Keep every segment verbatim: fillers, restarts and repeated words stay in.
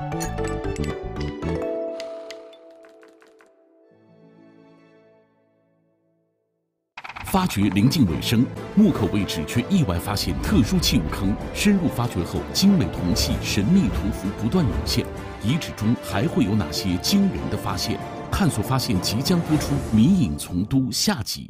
发掘临近尾声，墓口位置却意外发现特殊器物坑。深入发掘后，精美铜器、神秘图符不断涌现。遗址中还会有哪些惊人的发现？探索发现即将播出《迷影从都》下集。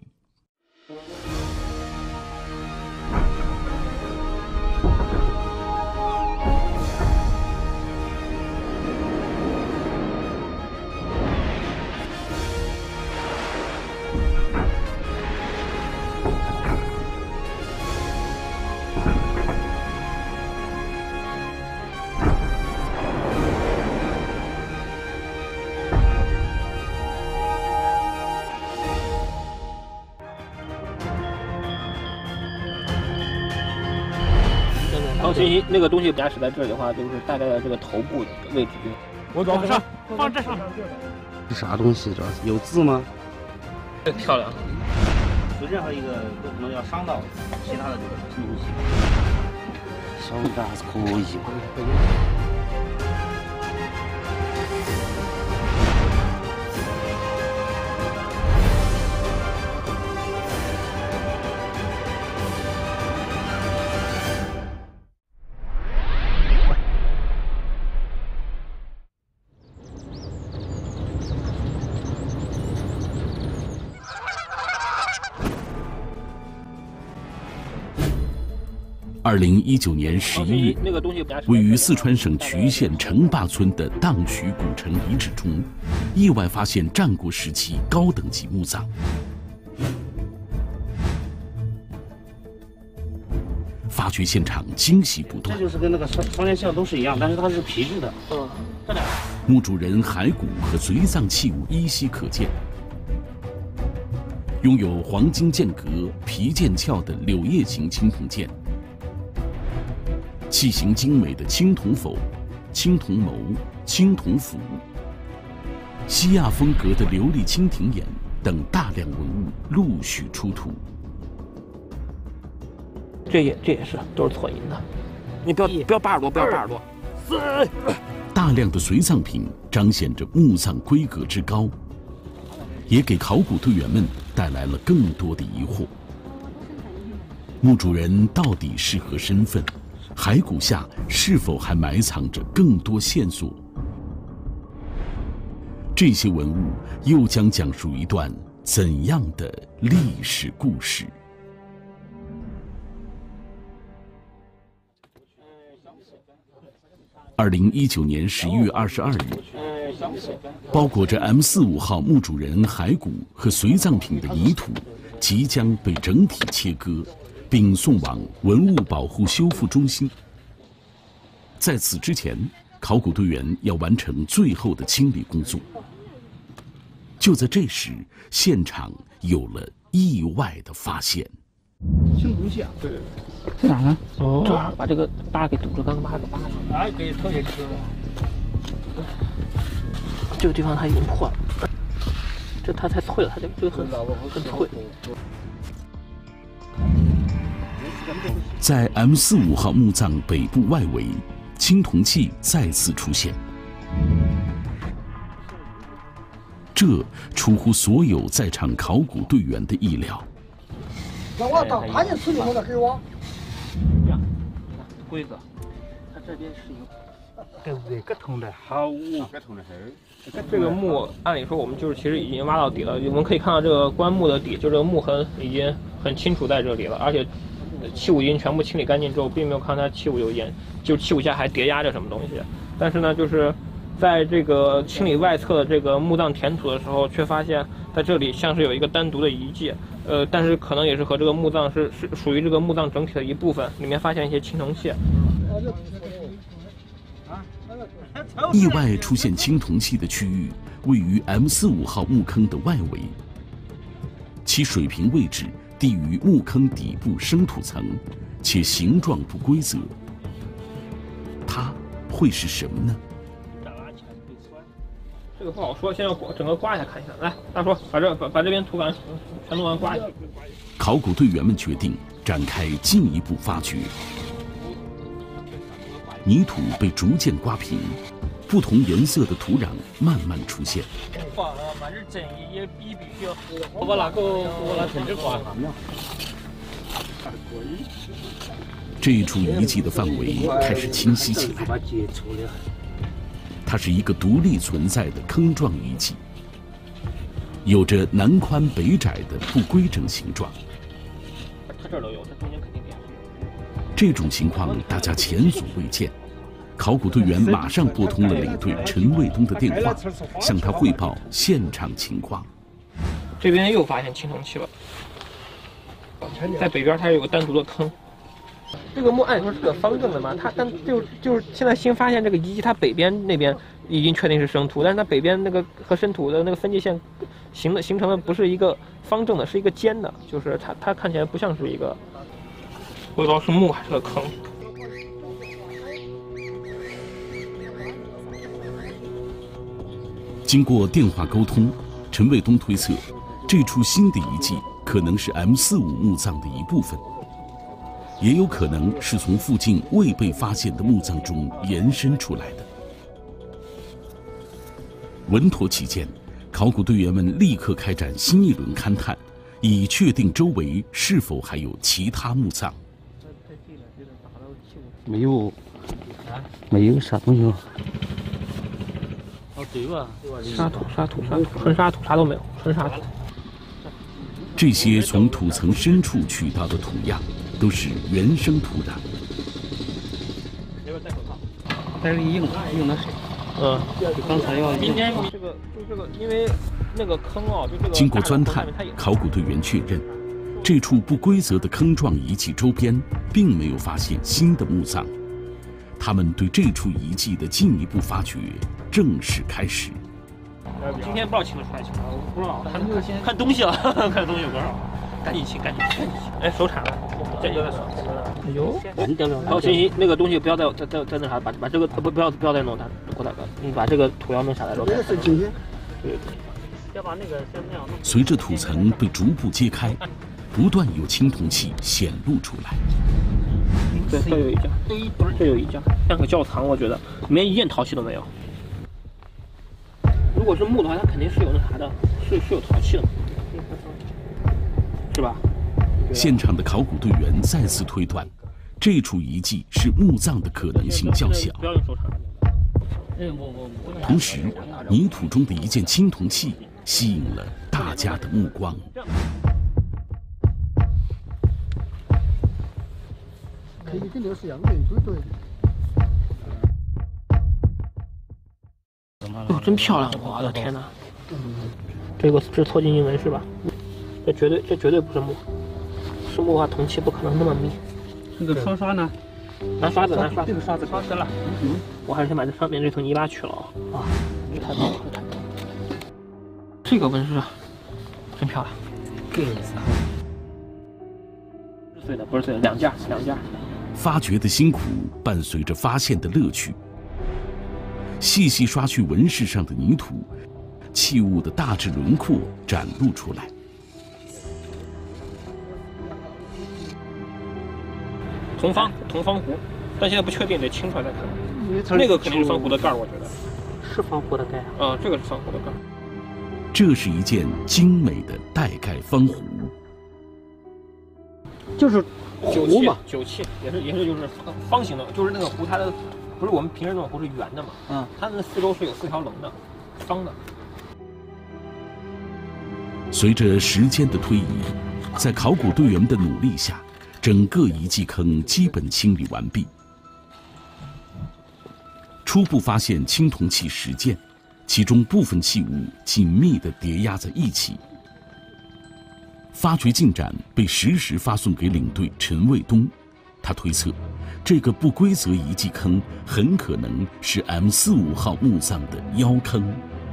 然后信息那个东西假使在这里的话，就是大概的这个头部的位置。 我往上放这上。 是啥东西？这有字吗？ 漂亮。 就任何一个都可能要伤到其他的这个青铜器。小胆子可以。 二零一九年十一日，位于四川省渠县城坝村的荡渠古城遗址中，意外发现战国时期高等级墓葬。发掘现场惊喜不断。 这就是跟那个双双连象都是一样，但是它是皮质的。 嗯，这俩。 墓主人骸骨和随葬器物依稀可见。拥有黄金剑格、皮剑鞘的柳叶形青铜剑。器形精美的青铜否、青铜矛、青铜斧，西亚风格的琉璃蜻蜓眼等大量文物陆续出土。 这也这也是都是错银的，你不要不要扒耳朵，不要扒耳朵。 大量的随葬品彰显着墓葬规格之高，也给考古队员们带来了更多的疑惑：墓主人到底是何身份？骸骨下是否还埋藏着更多线索？这些文物又将讲述一段怎样的历史故事？二零一九年十一月二十二日，包裹着 M 四五号墓主人骸骨和随葬品的泥土即将被整体切割，并送往文物保护修复中心。在此之前，考古队员要完成最后的清理工作。就在这时，现场有了意外的发现。 青铜器啊，对对对，在哪呢？哦，正好把这个疤给堵住，刚刚把它给扒上。 哎，给偷下去了。 这个地方它已经破了，这它太脆了，它这个这个很很脆。 在 M 四五号墓葬北部外围，青铜器再次出现，这出乎所有在场考古队员的意料。 那我到他那村里头的给我。 这样，你看规则，它这边是有。 对不对？这通的好， 这通的是。这个墓按理说我们就是其实已经挖到底了，我们可以看到这个棺木的底，就这个木痕已经很清楚在这里了，而且器物已经全部清理干净之后，并没有看它器物有烟，就器物下还叠压着什么东西。但是呢，就是在这个清理外侧的这个墓葬填土的时候，却发现在这里像是有一个单独的遗迹，呃，但是可能也是和这个墓葬是是属于这个墓葬整体的一部分，里面发现一些青铜器。 意外出现青铜器的区域位于 M 四五号墓坑的外围，其水平位置低于墓坑底部生土层，且形状不规则。它会是什么呢？ 这个不好说，先要整个刮一下看一下。来，大叔，把这把把这边土板全弄完刮一下。 考古队员们决定展开进一步发掘。泥土被逐渐刮平， 不同颜色的土壤慢慢出现。这一处遗迹的范围开始清晰起来，它是一个独立存在的坑状遗迹，有着南宽北窄的不规整形状。 它这儿都有，它中间肯定有。 这种情况大家前所未见。考古队员马上拨通了领队陈卫东的电话，向他汇报现场情况。 这边又发现青铜器了，在北边它有个单独的坑。这个墓按说是个方正的嘛，它但就就是现在新发现这个遗迹，它北边那边已经确定是生土，但是它北边那个和生土的那个分界线形的形成的不是一个方正的，是一个尖的，就是它它看起来不像是一个，不知道是墓还是个坑。 经过电话沟通，陈卫东推测，这处新的遗迹可能是 M 四五 墓葬的一部分，也有可能是从附近未被发现的墓葬中延伸出来的。稳妥起见，考古队员们立刻开展新一轮勘探，以确定周围是否还有其他墓葬。 没有，没有啥东西了。 哦，对吧？ 沙土、沙土、沙土，纯沙土，啥都没有，纯沙土。 这些从土层深处取到的土样，都是原生土壤。 戴个硬用的水。 嗯， 就刚才要。 明天这个就这个，因为那个坑啊，就这个。 经过钻探，考古队员确认，这处不规则的坑状遗迹周边并没有发现新的墓葬。他们对这处遗迹的进一步发掘正式开始。 今天不知道清得出来清，我不知道，看看东西了，看东西有多少，赶紧清，赶紧清。哎，手铲了，这就在手。哎呦，好，行行，那个东西不要再再再再那啥，把把这个不不要不要再弄它，郭大哥，你把这个土要弄下来，然后。对对对。 要把那个先那样弄。 随着土层被逐步揭开，不断有青铜器显露出来。 对，这有一件，这有一件，像个窖藏，我觉得里面一件陶器都没有。如果是木的话，它肯定是有那啥的，是是有陶器的嘛，是吧？ 现场的考古队员再次推断，这处遗迹是墓葬的可能性较小。 不要用手铲。 同时，泥土中的一件青铜器吸引了大家的目光。哦，真漂亮！我的天哪，这个这错金银纹是吧？这绝对这绝对不是木，是木的话铜器不可能那么密。 那个刷刷呢？ 拿刷子，拿刷子， 这个刷子刷死了。 嗯，我还是先把这上面这层泥巴去了啊！啊，这太棒了，这太棒了！这个纹饰真漂亮。 对。 不是碎的，不是碎的，两件，两件。 发掘的辛苦伴随着发现的乐趣。细细刷去纹饰上的泥土，器物的大致轮廓展露出来。 铜方铜方壶，但现在不确定，得清出来再看。那个肯定是方壶的盖儿，我觉得。 是方壶的盖啊？ 嗯，这个是方壶的盖儿。 这是一件精美的带盖方壶， 就是壶嘛， 酒器也是也是就是方形的，就是那个壶它的不是我们平时那种壶是圆的嘛，嗯，它那四周是有四条棱的，方的。 随着时间的推移，在考古队员的努力下，整个遗迹坑基本清理完毕。初步发现青铜器十件，其中部分器物紧密地叠压在一起。发掘进展被实时发送给领队陈卫东，他推测，这个不规则遗迹坑很可能是 M 四五 号墓葬的腰坑。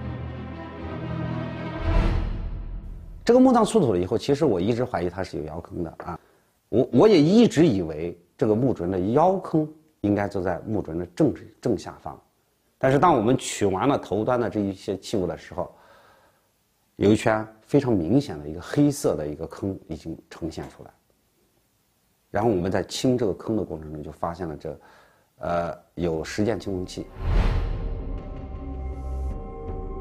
这个墓葬出土了以后，其实我一直怀疑它是有腰坑的啊，我我也一直以为这个墓主人的腰坑应该就在墓主人的正正下方，但是当我们取完了头端的这一些器物的时候，有一圈非常明显的一个黑色的一个坑已经呈现出来。然后我们在清这个坑的过程中，就发现了这，呃，有十件青铜器。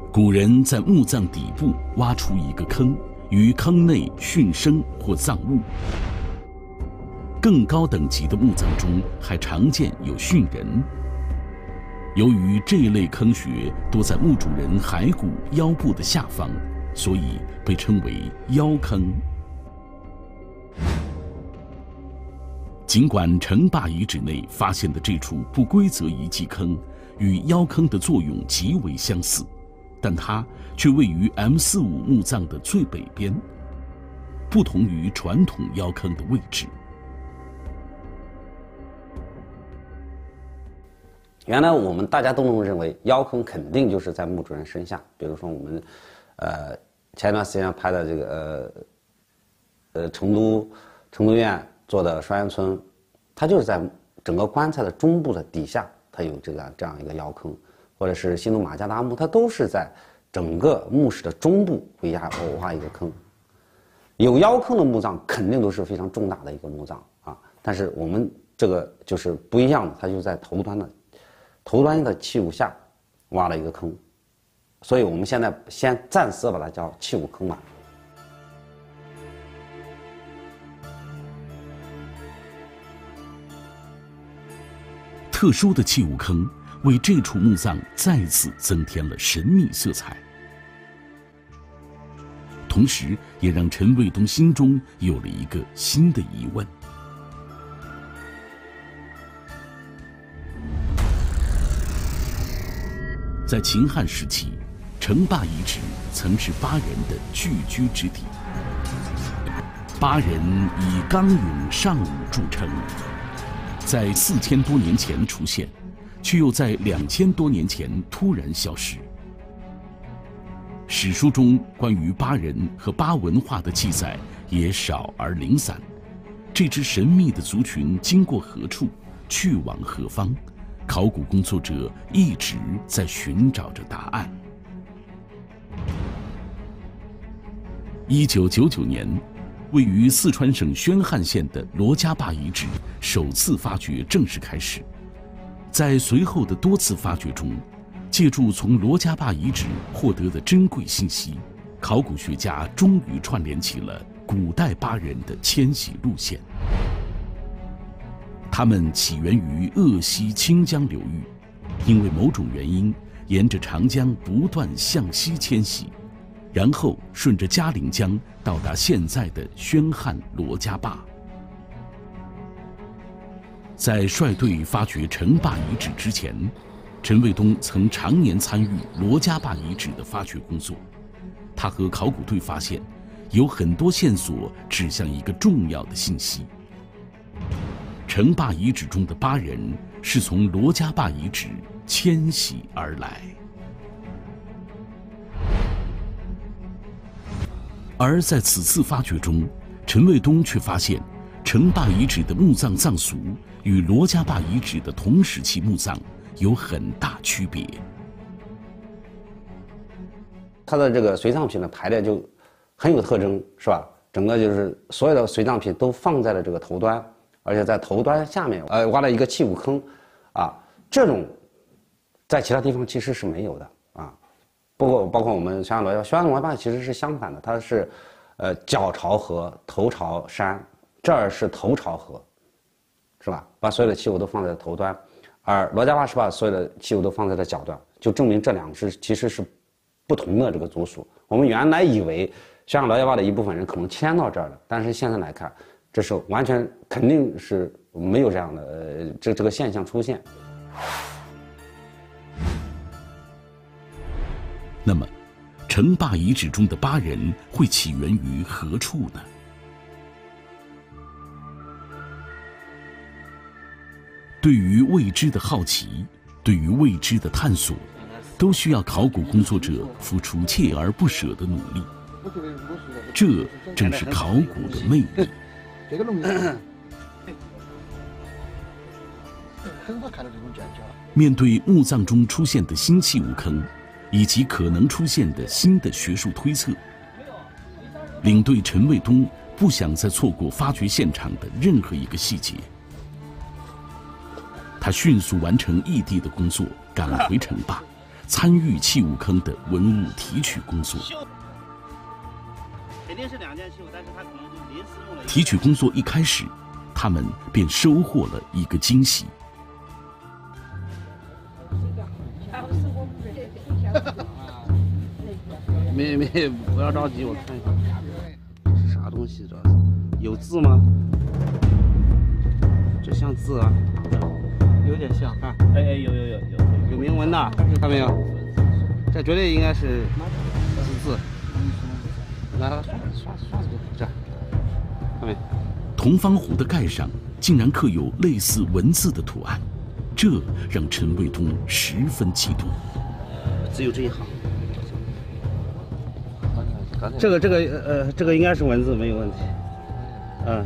古人在墓葬底部挖出一个坑，于坑内殉生或葬物。更高等级的墓葬中还常见有殉人。由于这一类坑穴多在墓主人骸骨腰部的下方，所以被称为腰坑。尽管城坝遗址内发现的这处不规则遗迹坑与腰坑的作用极为相似，但它却位于 M 四五 墓葬的最北边，不同于传统腰坑的位置。 原来我们大家都能认为腰坑肯定就是在墓主人身下，比如说我们，呃，前一段时间拍的这个呃，呃成都成都院做的双源村，它就是在整个棺材的中部的底下，它有这个这样一个腰坑，或者是新都马家大墓，它都是在整个墓室的中部会压挖一个坑。有腰坑的墓葬肯定都是非常重大的一个墓葬啊，但是我们这个就是不一样的，它就在头端的。头端的器物下挖了一个坑，所以我们现在先暂时把它叫器物坑吧。 特殊的器物坑为这处墓葬再次增添了神秘色彩，同时也让陈卫东心中有了一个新的疑问。在秦汉时期，城坝遗址曾是巴人的聚居之地。巴人以刚勇尚武著称，在四千多年前出现，却又在两千多年前突然消失。史书中关于巴人和巴文化的记载也少而零散。这支神秘的族群经过何处，去往何方？考古工作者一直在寻找着答案。一九九九年，位于四川省宣汉县的罗家坝遗址首次发掘正式开始。在随后的多次发掘中，借助从罗家坝遗址获得的珍贵信息，考古学家终于串联起了古代巴人的迁徙路线。他们起源于鄂西清江流域，因为某种原因，沿着长江不断向西迁徙，然后顺着嘉陵江到达现在的宣汉罗家坝。在率队发掘城坝遗址之前，陈卫东曾常年参与罗家坝遗址的发掘工作。他和考古队发现，有很多线索指向一个重要的信息。城坝遗址中的巴人是从罗家坝遗址迁徙而来，而在此次发掘中，陈卫东却发现，城坝遗址的墓葬葬俗与罗家坝遗址的同时期墓葬有很大区别。 它的这个随葬品的排列就很有特征，是吧？整个就是所有的随葬品都放在了这个头端。而且在头端下面，呃，挖了一个器物坑，啊，这种在其他地方其实是没有的啊。包括包括我们宣汉罗家宣汉罗家坝其实是相反的，它是，呃，脚朝河，头朝山，这儿是头朝河，是吧？把所有的器物都放在头端，而罗家坝是把所有的器物都放在了脚端，就证明这两支其实是不同的这个族属。我们原来以为宣汉罗家坝的一部分人可能迁到这儿了，但是现在来看。这是完全肯定是没有这样的呃这这个现象出现。 那么，城坝遗址中的巴人会起源于何处呢？对于未知的好奇，对于未知的探索，都需要考古工作者付出锲而不舍的努力。这正是考古的魅力。 这个东西，很少看到这种建筑。 面对墓葬中出现的新器物坑，以及可能出现的新的学术推测，领队陈卫东不想再错过发掘现场的任何一个细节。他迅速完成异地的工作，赶回城坝， 参与器物坑的文物提取工作。 肯定是两件器物，但是他可能就临时用了。 提取工作一开始，他们便收获了一个惊喜。 没没，不要着急，我看一下，是啥东西？这是有字吗？这像字啊？ 有点像啊， 哎哎，有有有有有铭文的，看没有？这绝对应该是是字。来来，刷刷刷这个，这，看没？ 铜方壶的盖上竟然刻有类似文字的图案，这让陈卫东十分激动。 只有这一行。这个这个呃，这个应该是文字，没有问题。嗯，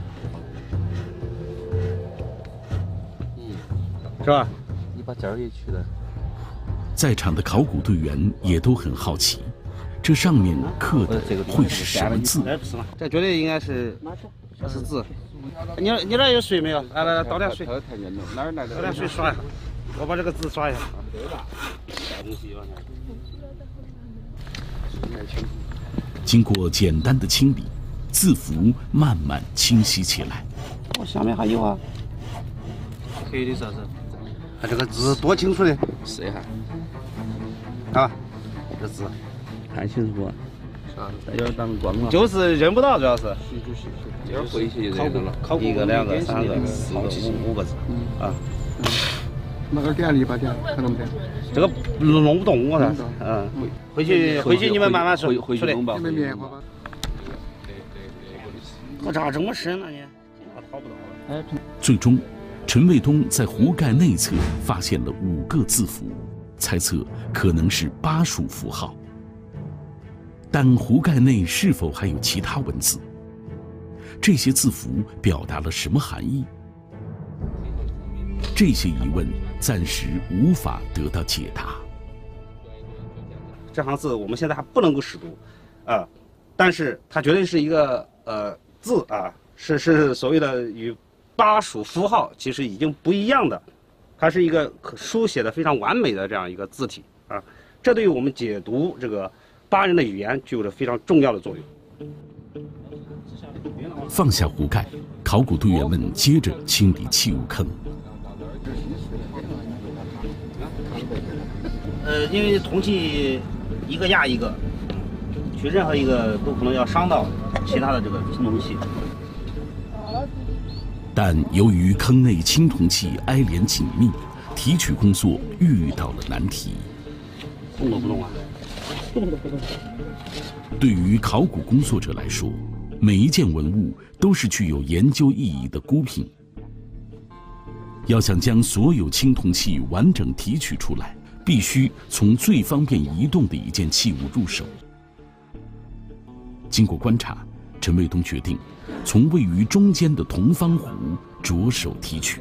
嗯，是吧？ 你把这儿也去了。 在场的考古队员也都很好奇，这上面刻的会是什么字？ 这绝对应该是是字。你你那有水没有？来来来，倒点水。 哪儿来的？ 倒点水刷一下。我把这个字刷一下。 经过简单的清理，字符慢慢清晰起来。 哦，下面还有啊。 黑的啥子？ 看这个字多清楚的，试一下。啊，这字看清楚不？ 啊，有点当光了。 就是认不到，主要是。 这儿回去就认得了。 一个、两个、三个、四个、五五个字。啊。 那个点篱笆点，看到没得？ 这个弄不动我噻。嗯。回去回去你们慢慢说。 回去弄吧。 你们棉花吧。 我咋这么深呢？你掏不到了。 最终，陈卫东在壶盖内侧发现了五个字符，猜测可能是巴蜀符号。但壶盖内是否还有其他文字？这些字符表达了什么含义？这些疑问暂时无法得到解答。 这行字我们现在还不能够识读，啊、呃，但是它绝对是一个呃字啊，是是所谓的与巴蜀符号其实已经不一样的，它是一个可书写的非常完美的这样一个字体啊，这对于我们解读这个巴人的语言具有着非常重要的作用。 放下壶盖，考古队员们接着清理器物坑。 呃，因为铜器一个压一个，取任何一个都可能要伤到其他的这个青铜器。 但由于坑内青铜器挨连紧密，提取工作遇到了难题。 动都不动啊？ 动都不动。 对于考古工作者来说，每一件文物都是具有研究意义的孤品。要想将所有青铜器完整提取出来，必须从最方便移动的一件器物入手。经过观察，陈卫东决定从位于中间的铜方壶着手提取。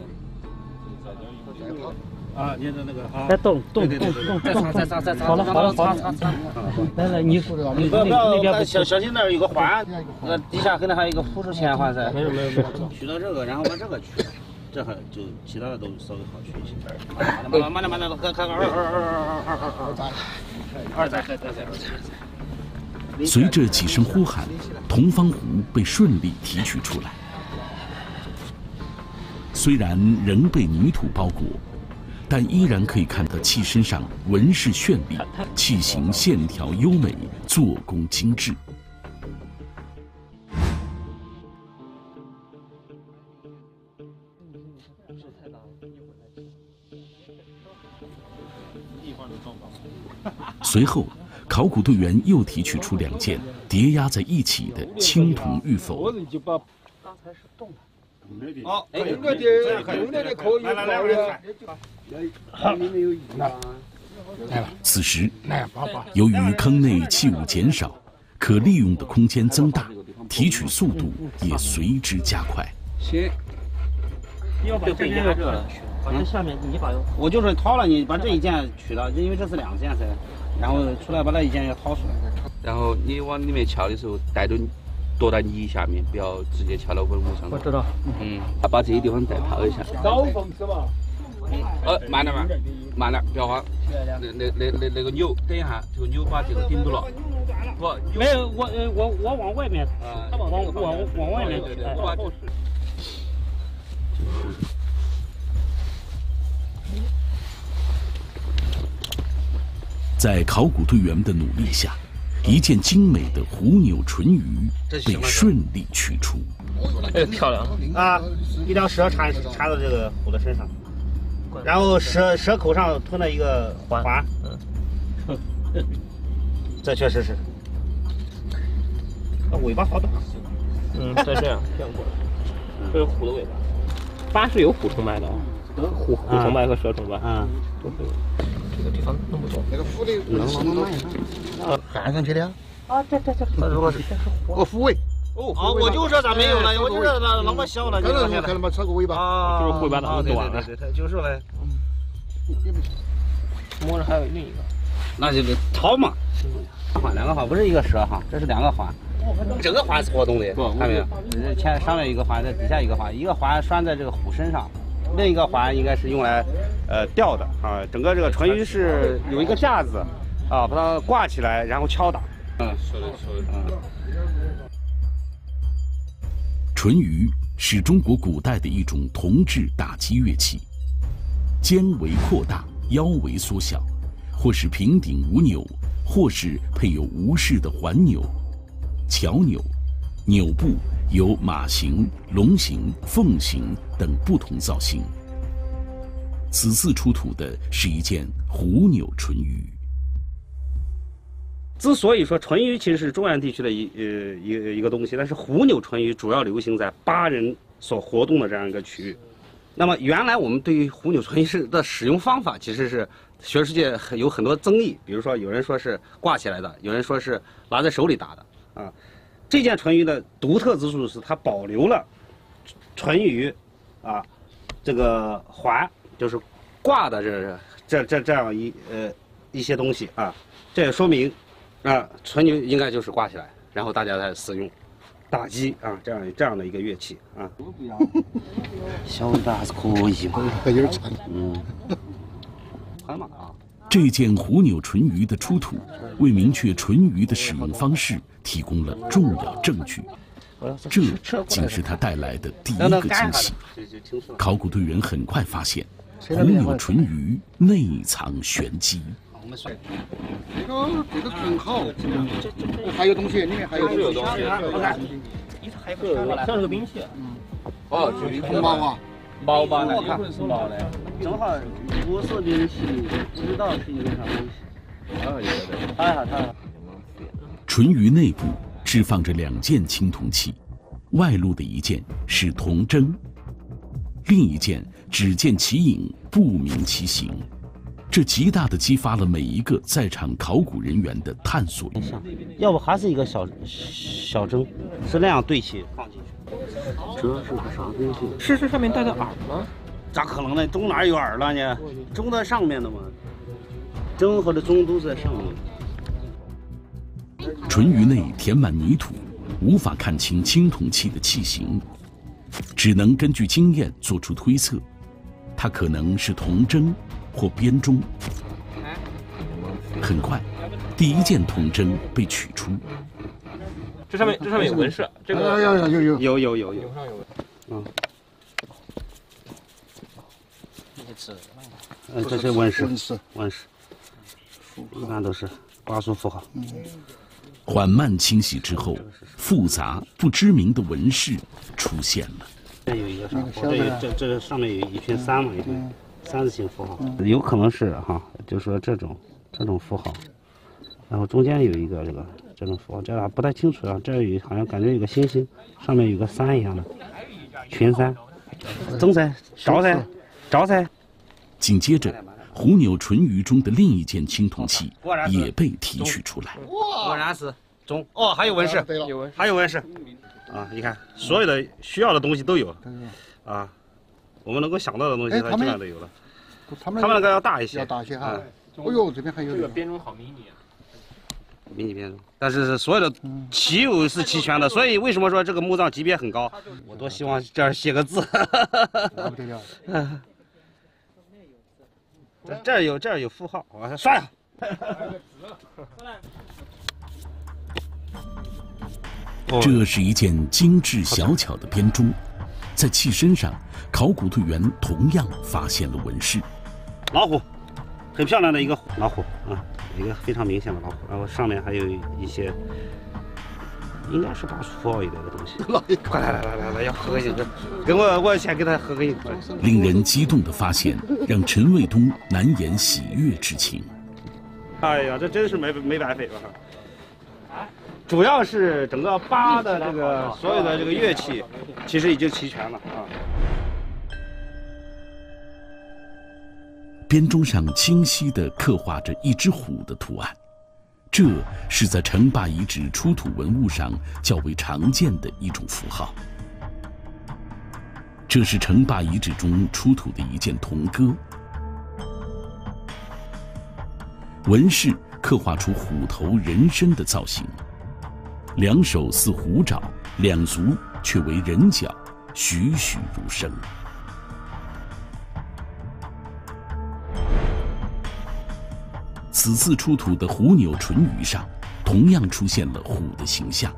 啊，你的那个啊， 再动动动动， 再擦再擦再擦， 好了好了好了，来来，你你不要不那边要小小心那儿有个环，那个底下可能还有一个附属铅环噻。 没有没有没有， 取到这个，然后把这个取，这还就其他的都稍微好取一些。慢点慢点慢点，看看二二二二二二二二二载二载二载。 随着几声呼喊，铜方壶被顺利提取出来。虽然仍被泥土包裹，但依然可以看到器身上纹饰绚丽，器形线条优美，做工精致。随后，考古队员又提取出两件叠压在一起的青铜玉否。 刚才是动的。 好， 用的的用的的可以来来来， 里面有鱼啊。 此时，由于坑内器物减少，可利用的空间增大，提取速度也随之加快。 行， 要把这边压热了，把这下面你把。 我就是掏了，你把这一件取了，因为这是两件噻，然后出来把那一件要掏出来。 然后你往里面敲的时候，带着躲在泥下面，不要直接敲到文物上。 我知道。 嗯，把这些地方再掏一下。 高缝是吧？ 呃，慢点嘛，慢点，不要慌。那那那那那个钮，等一下，这个钮把这个顶住了。不， 没有，我呃我我往外面， 啊， 往往往往外面， 对对对，我把。 在考古队员们的努力下，一件精美的虎钮唇鱼被顺利取出。 哎，漂亮啊！一条蛇缠缠到这个虎的身上，然后蛇蛇口上吞了一个环，嗯，这确实是。尾巴好短。 嗯，再这样这样过来，这是虎的尾巴。八是有虎虫脉的啊，虎虎虫脉和蛇虫脉， 嗯， 都会有。这个地方弄不懂。 那个虎的能能能能焊上去的。 啊，这这这， 那如果是哦，虎尾。 哦，啊，我就说咋没有了，我就说那那么小了， 刚才我看了嘛，超个尾巴。 啊，就是尾巴长短了。 对对对，就是嘞。 摸着还有另一个， 那就是掏嘛。环两个环不是一个蛇哈，这是两个环。这个环是活动的，看没有？这前上面一个环，在底下一个环，一个环拴在这个虎身上，另一个环应该是用来呃吊的啊。整个这个唇鱼是有一个架子啊，把它挂起来，然后敲打。嗯，说的说的。嗯。 唇鱼是中国古代的一种铜制打击乐器，肩围扩大，腰围缩小，或是平顶无钮，或是配有无饰的环钮、桥钮，钮部有马形、龙形、凤形等不同造型。此次出土的是一件虎钮唇鱼。 之所以说唇鱼其实是中原地区的一呃一个一个东西，但是虎钮唇鱼主要流行在巴人所活动的这样一个区域。那么原来我们对于虎钮唇鱼是的使用方法其实是学术界有很多争议，比如说有人说是挂起来的，有人说是拿在手里打的啊。这件唇鱼的独特之处是它保留了唇鱼啊这个环，就是挂的这这这这样一呃一些东西啊，这也说明。啊，唇鱼应该就是挂起来，然后大家来使用打击啊，这样这样的一个乐器啊。小尾巴还是可以嘛， 有点长。 嗯，很嘛啊。 这件虎钮唇鱼的出土，为明确唇鱼的使用方式提供了重要证据。这竟是他带来的第一个惊喜。考古队员很快发现，虎钮唇鱼内藏玄机。 这个这个很好，还有东西，里面还有东西。 我看，还有个像是个兵器。 嗯。哦， 红毛啊。 毛吧，那看毛嘞。正好不是兵器，不知道是一个啥东西。啊，有的。看一下，看一下。 唇鱼内部置放着两件青铜器，外露的一件是铜针，另一件只见其影，不明其形。这极大地激发了每一个在场考古人员的探索欲。 要不还是一个小小针，是那样对齐放进去。这是个啥东西？ 是这上面带的耳吗？ 咋可能呢？钟哪有耳了呢？钟在上面的嘛，针和的钟都在上面。 唇鱼内填满泥土，无法看清青铜器的器型，只能根据经验做出推测，它可能是铜针或编钟。很快，第一件铜针被取出。 这上面这上面有纹饰，这个有有有有有有有有。嗯。呃，这些纹饰， 纹饰， 纹饰，一般都是瓜苏符号。 缓慢清洗之后，复杂不知名的纹饰出现了。 这有一个啥？这有这这上面有一群三嘛，一群三字形符号，有可能是哈，就说这种这种符号，然后中间有一个这个这种符号，这还不太清楚啊。这有好像感觉有个星星，上面有个三一样的群三，中噻，招噻，招噻。 紧接着，虎钮唇鱼中的另一件青铜器也被提取出来。 果然是中哦，还有纹饰，还有纹饰啊！你看，所有的需要的东西都有啊，我们能够想到的东西，它基本上都有了。 他们那个要大一些， 要大些哈。哦呦，这边还有这个编钟好迷你啊！ 迷你编钟，但是所有的齐有是齐全的，所以为什么说这个墓葬级别很高？我多希望这儿写个字。 不得了。 这这儿有这儿有符号，我算了。 这是一件精致小巧的编钟，在器身上，考古队员同样发现了纹饰。 老虎，很漂亮的一个老虎啊，一个非常明显的老虎，然后上面还有一些，应该是巴蜀符号一类的东西。快来来来来来，要合个影，给我我先给他合个影。 令人激动的发现，让陈卫东难掩喜悦之情。 哎呀，这真是没没白费吧！主要是整个八的这个所有的这个乐器，其实已经齐全了啊。 编钟上清晰地刻画着一只虎的图案，这是在城坝遗址出土文物上较为常见的一种符号。这是城坝遗址中出土的一件铜戈，纹饰刻画出虎头人身的造型，两手似虎爪，两足却为人脚，栩栩如生。此次出土的虎钮唇鱼上，同样出现了虎的形象。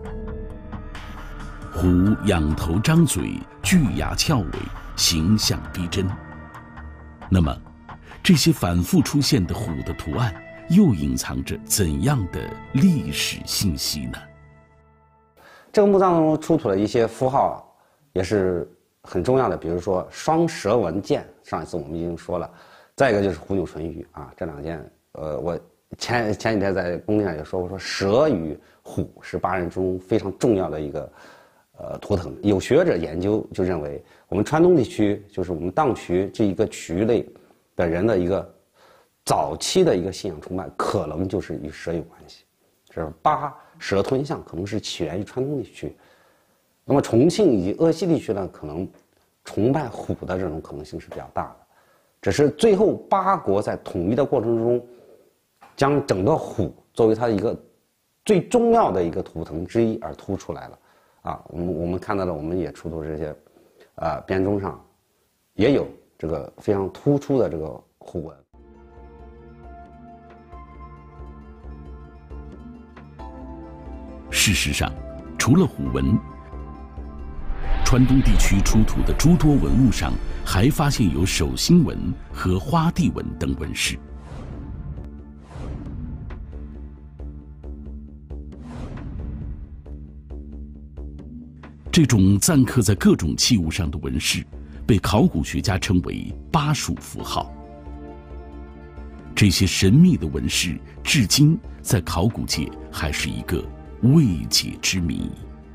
虎仰头张嘴，巨牙翘尾，形象逼真。那么，这些反复出现的虎的图案，又隐藏着怎样的历史信息呢？ 这个墓葬中出土了一些符号，也是很重要的，比如说双蛇纹剑，上一次我们已经说了。再一个就是虎钮唇鱼啊，这两件，呃，我前前几天在公屏上也说过，说蛇与虎是八人中非常重要的一个呃图腾。有学者研究就认为，我们川东地区就是我们荡渠这一个区域内的人的一个早期的一个信仰崇拜，可能就是与蛇有关系。这是八蛇吞象，可能是起源于川东地区。那么重庆以及鄂西地区呢，可能崇拜虎的这种可能性是比较大的。只是最后八国在统一的过程中，将整个虎作为它一个最重要的一个图腾之一而突出来了。啊，我们我们看到了，我们也出土这些，呃，编钟上也有这个非常突出的这个虎纹。 事实上，除了虎纹，川东地区出土的诸多文物上，还发现有手心纹和花地纹等纹饰。这种錾刻在各种器物上的纹饰，被考古学家称为巴蜀符号。这些神秘的纹饰，至今在考古界还是一个未解之谜。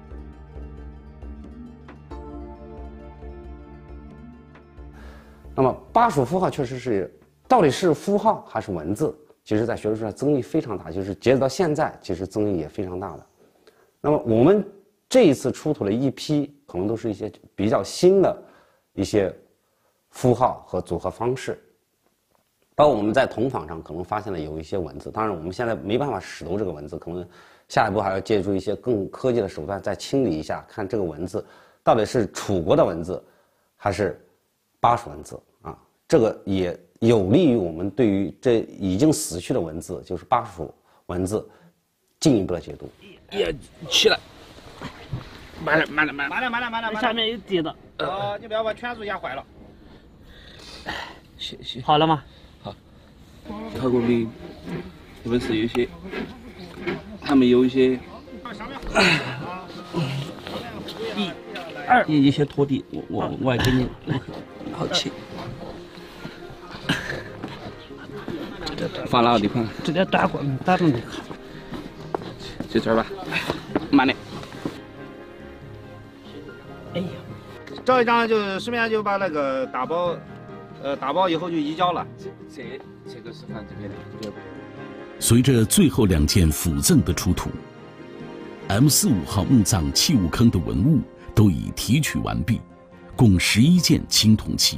那么巴蜀符号确实是，到底是符号还是文字？其实，在学术上争议非常大，就是截止到现在，其实争议也非常大的。那么我们这一次出土了一批，可能都是一些比较新的一些符号和组合方式。包括我们在铜仿上可能发现了有一些文字，当然我们现在没办法识读这个文字，可能下一步还要借助一些更科技的手段再清理一下，看这个文字到底是楚国的文字，还是巴蜀文字啊？这个也有利于我们对于这已经死去的文字，就是巴蜀文字，进一步的解读。 也起来，慢点，慢点，慢点， 慢点，慢点，慢点， 下面有底的。 呃，你不要把圈数压坏了。 谢谢。 好了吗？ 好。考古里是不是有些，他们有一些，一、二，你你先拖地，我我我还给你，好切。放哪个地方？ 直接打过，打中就卡。 就这儿吧，慢点。 哎呀， 照一张就顺便就把那个打包，呃，打包以后就移交了。 这这个是放这边的。 随着最后两件辅赠的出土 ，M 四五号墓葬器物坑的文物都已提取完毕，共十一件青铜器。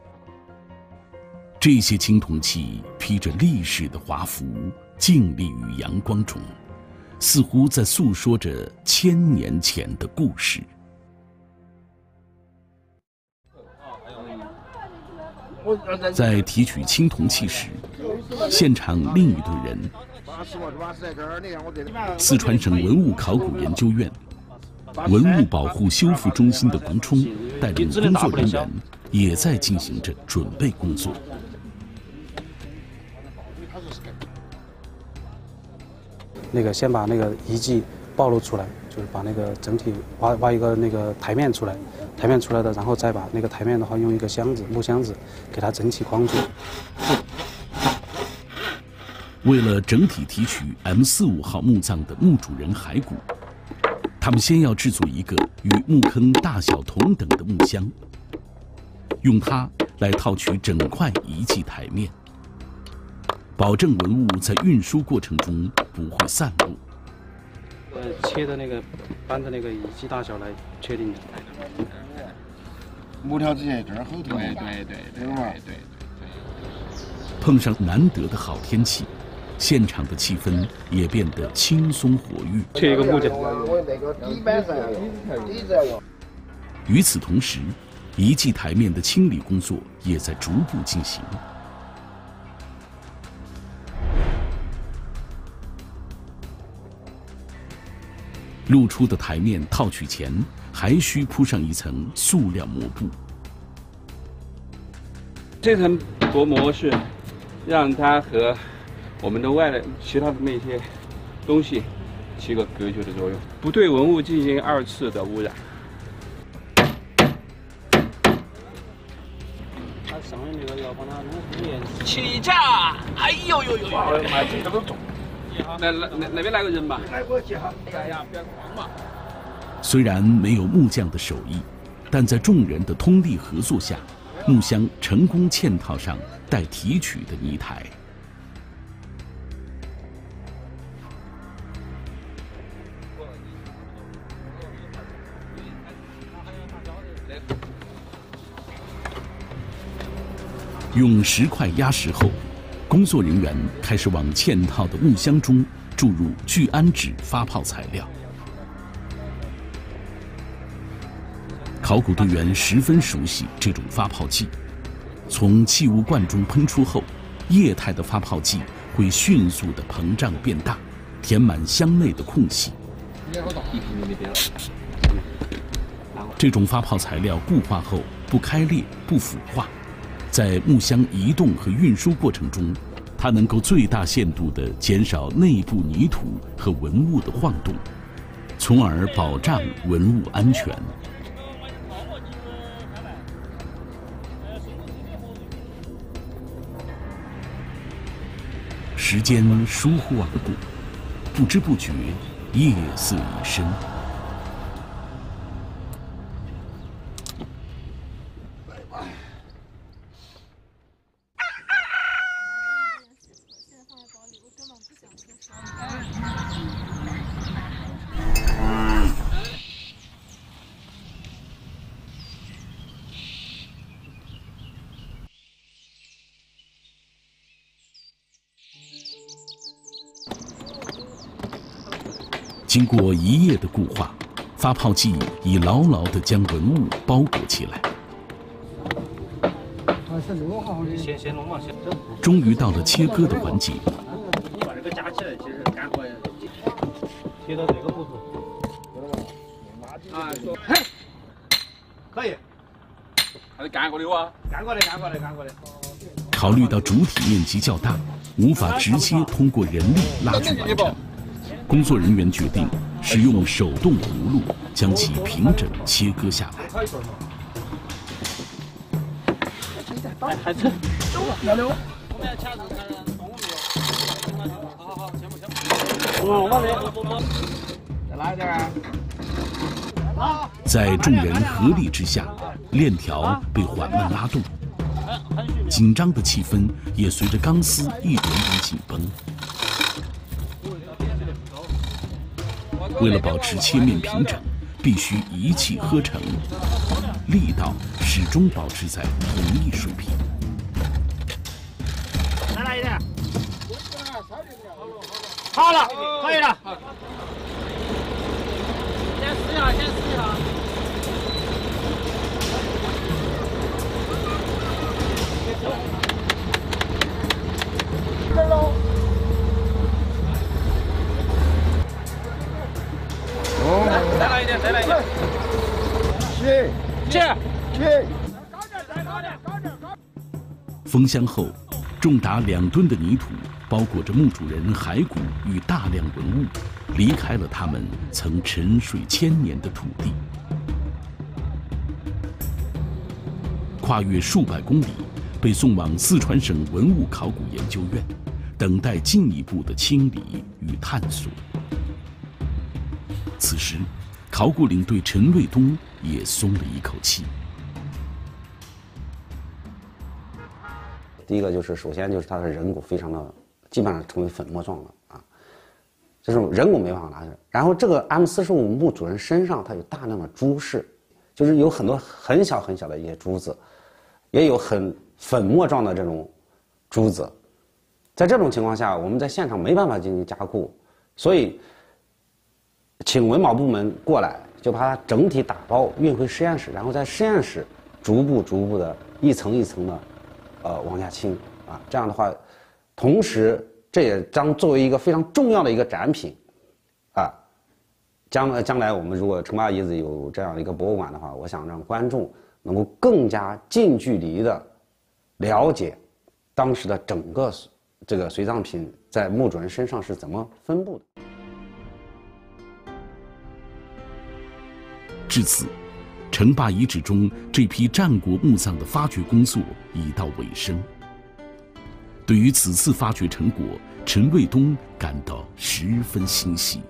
这些青铜器披着历史的华服，静立于阳光中，似乎在诉说着千年前的故事。 在提取青铜器时，现场另一队人，四川省文物考古研究院文物保护修复中心的王冲带领工作人员也在进行着准备工作。 那个先把那个遗迹暴露出来，就是把那个整体挖挖一个那个台面出来，台面出来的，然后再把那个台面的话用一个箱子木箱子给它整体框住。 为了整体提取 M 四五号墓葬的墓主人骸骨，他们先要制作一个与墓坑大小同等的木箱，用它来套取整块遗迹台面，保证文物在运输过程中不会散落。 呃，切的那个搬的那个遗迹大小来确定的。 木条直接这儿后头。 对对对对对对。 碰上难得的好天气，现场的气氛也变得轻松活跃。 切一个木架。 与此同时，遗迹台面的清理工作也在逐步进行。露出的台面套取前，还需铺上一层塑料膜布。 这层薄膜是让它和我们的外的其他的那些东西起个隔绝的作用，不对文物进行二次的污染。 它上面那个要把它弄严实。 起架！哎呦呦呦！妈，这个都重。那那那那边来个人吧。来过去哈。哎呀，不要慌嘛。 虽然没有木匠的手艺，但在众人的通力合作下，木箱成功嵌套上待提取的泥台。用石块压实后，工作人员开始往嵌套的木箱中注入聚氨酯发泡材料。考古队员十分熟悉这种发泡剂，从气雾罐中喷出后，液态的发泡剂会迅速的膨胀变大，填满箱内的空隙。这种发泡材料固化后不开裂、不腐化，在木箱移动和运输过程中，它能够最大限度地减少内部泥土和文物的晃动，从而保障文物安全。时间疏忽而过，不知不觉，夜色已深。经过一夜的固化，发泡剂已牢牢地将文物包裹起来。终于到了切割的环节。 你把这个夹起来，其实干活切到这个步骤。 啊，说， 嘿，可以， 还是干过的哇？ 干过的，干过的，干过的。 考虑到主体面积较大，无法直接通过人力拉锯完成。工作人员决定使用手动葫芦将其平整切割下来。 还还成，幺六。 我们要掐住它，动物没有？好好好，行不行？ 嗯，往这。 再来点儿。 在众人合力之下，链条被缓慢拉动，紧张的气氛也随着钢丝一点点紧绷。为了保持切面平整，必须一气呵成，力道始终保持在同一水平。 再来一点。好了，可以了。先试一下，先试一下。 封箱后，重达两吨的泥土包裹着墓主人骸骨与大量文物，离开了他们曾沉睡千年的土地，跨越数百公里，被送往四川省文物考古研究院，等待进一步的清理与探索。此时，考古领队陈卫东也松了一口气。 第一个就是，首先就是它的人骨非常的，基本上成为粉末状了啊，这种人骨没办法拿出来。然后这个 M 四十五墓主人身上它有大量的珠饰，就是有很多很小很小的一些珠子，也有很粉末状的这种珠子。在这种情况下，我们在现场没办法进行加固，所以请文保部门过来，就把它整体打包运回实验室，然后在实验室逐步逐步的一层一层的。呃，往下清啊，这样的话，同时这也将作为一个非常重要的一个展品，啊，将将来我们如果成坝遗址有这样一个博物馆的话，我想让观众能够更加近距离的了解当时的整个这个随葬品在墓主人身上是怎么分布的。 至此，成坝遗址中这批战国墓葬的发掘工作已到尾声。对于此次发掘成果，陈卫东感到十分欣喜。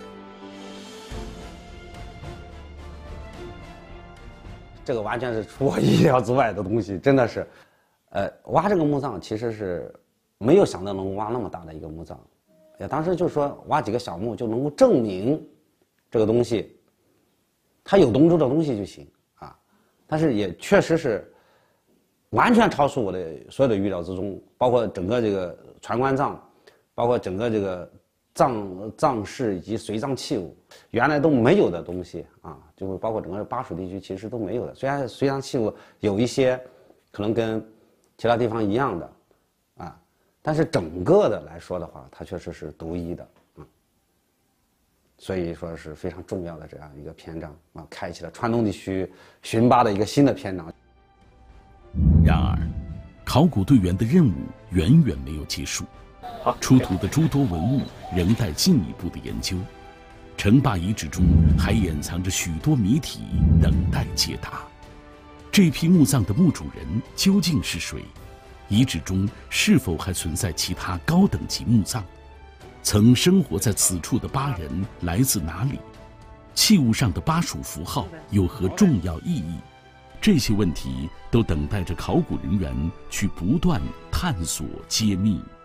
这个完全是出我意料之外的东西，真的是，呃，挖这个墓葬其实是没有想到能挖那么大的一个墓葬，也当时就说挖几个小墓就能够证明这个东西。它有东周的东西就行啊，但是也确实是完全超出我的所有的预料之中，包括整个这个传棺葬，包括整个这个葬葬式以及随葬器物，原来都没有的东西啊，就是包括整个巴蜀地区其实都没有的。虽然随葬器物有一些可能跟其他地方一样的啊，但是整个的来说的话，它确实是独一的。所以说是非常重要的这样一个篇章啊，开启了川东地区寻巴的一个新的篇章。 然而，考古队员的任务远远没有结束，出土的诸多文物仍待进一步的研究。成坝遗址中还掩藏着许多谜题等待解答。这批墓葬的墓主人究竟是谁？遗址中是否还存在其他高等级墓葬？曾生活在此处的巴人来自哪里？器物上的巴蜀符号有何重要意义？这些问题都等待着考古人员去不断探索揭秘。